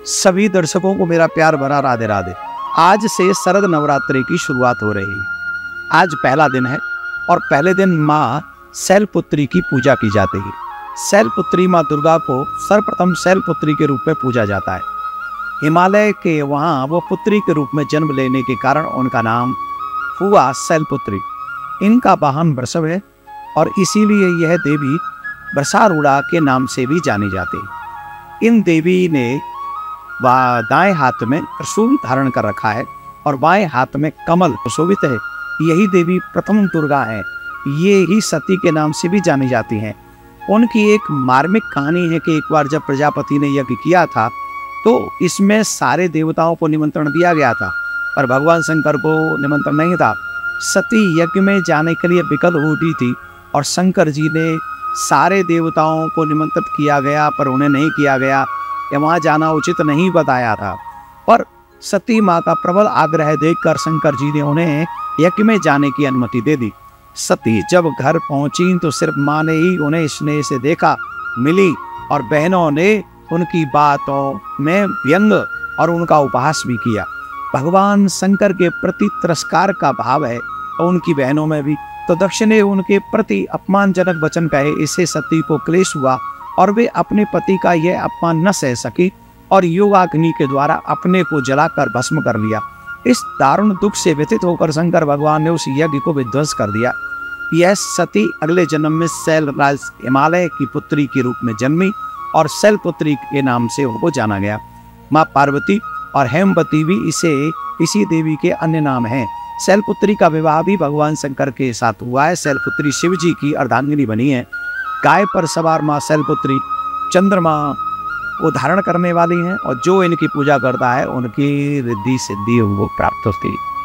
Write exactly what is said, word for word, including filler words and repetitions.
सभी दर्शकों को मेरा प्यार भरा राधे राधे। आज से शरद नवरात्रि की शुरुआत हो रही है। आज पहला दिन है और पहले दिन माँ शैलपुत्री की पूजा की जाती है। शैलपुत्री माँ दुर्गा को सर्वप्रथम शैलपुत्री के रूप में पूजा जाता है। हिमालय के वहाँ वो पुत्री के रूप में जन्म लेने के कारण उनका नाम हुआ शैलपुत्री। इनका वाहन वृषभ है और इसीलिए यह देवी वृषारूढ़ा के नाम से भी जानी जाती है। इन देवी ने वह दाएं हाथ में त्रिशूल धारण कर रखा है और बाएं हाथ में कमल सुशोभित है। यही देवी प्रथम दुर्गा है। ये ही सती के नाम से भी जानी जाती हैं। उनकी एक मार्मिक कहानी है कि एक बार जब प्रजापति ने यज्ञ किया था तो इसमें सारे देवताओं को निमंत्रण दिया गया था, पर भगवान शंकर को निमंत्रण नहीं था। सती यज्ञ में जाने के लिए विकल उठी थी और शंकर जी ने सारे देवताओं को निमंत्रित किया गया पर उन्हें नहीं किया गया या वहाँ जाना उचित नहीं बताया था। पर सती माँ का प्रबल आग्रह देखकर शंकर जी ने उन्हें यज्ञ में जाने की अनुमति दे दी। सती जब घर पहुंची तो सिर्फ माँ ने ही उन्हें स्नेह से देखा, मिली और बहनों ने उनकी बातों में व्यंग और उनका उपहास भी किया। भगवान शंकर के प्रति तिरस्कार का भाव है और उनकी बहनों में भी, तो दक्ष ने उनके प्रति अपमानजनक वचन कहे। इससे सती को क्लेश हुआ और वे अपने पति का यह अपमान न सह सकी और योगाग्नि के द्वारा अपने को जलाकर भस्म कर लिया। इस दारुण दुख से व्यथित होकर शंकर भगवान ने उस यज्ञ को विध्वंस कर दिया। यह सती अगले जन्म में शैलराज हिमालय की पुत्री के रूप में जन्मी और शैलपुत्री के नाम से उनको जाना गया। माँ पार्वती और हेमवती भी इसे इसी देवी के अन्य नाम हैं। शैलपुत्री का विवाह भी भगवान शंकर के साथ हुआ है। शैलपुत्री शिव जी की अर्धांगिनी बनी है। गाय पर सवार माँ शैलपुत्री चंद्रमा को धारण करने वाली हैं और जो इनकी पूजा करता है उनकी रिद्धि सिद्धि वो प्राप्त होती है।